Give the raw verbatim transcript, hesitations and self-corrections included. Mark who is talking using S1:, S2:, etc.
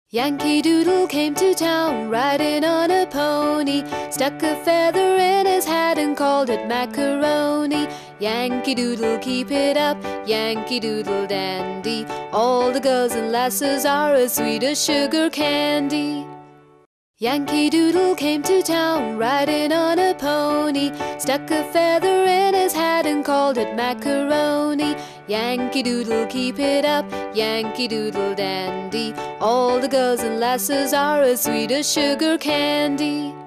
S1: Yankee Doodle came to town riding on a pony, stuck a feather in his hat and called it macaroni. Yankee Doodle, keep it up, Yankee Doodle dandy. All the girls and lasses are as sweet as sugar candy. Yankee Doodle came to town riding on a pony, stuck a feather in his hat and called it macaroni. Yankee Doodle, keep it up, Yankee Doodle dandy. All the girls and lasses are as sweet as sugar candy.